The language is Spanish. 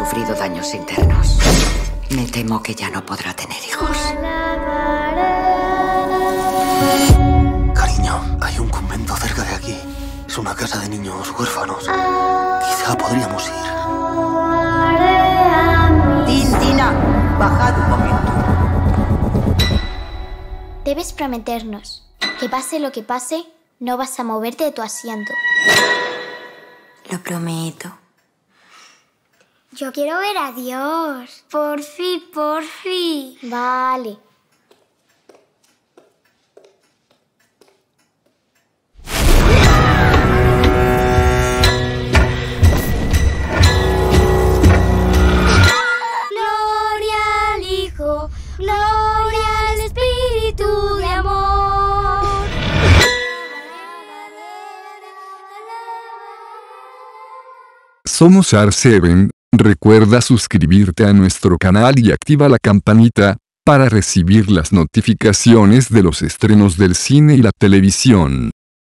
sufrido daños internos. Me temo que ya no podrá tener hijos. Cariño, hay un convento cerca de aquí. Es una casa de niños huérfanos. Quizá podríamos ir. Tina, bajad un momento. Debes prometernos que pase lo que pase, no vas a moverte de tu asiento. Lo prometo. Yo quiero ver a Dios. Porfi, porfi. Vale. Gloria al Hijo, gloria al Espíritu de amor. Somos AR7, recuerda suscribirte a nuestro canal y activa la campanita, para recibir las notificaciones de los estrenos del cine y la televisión.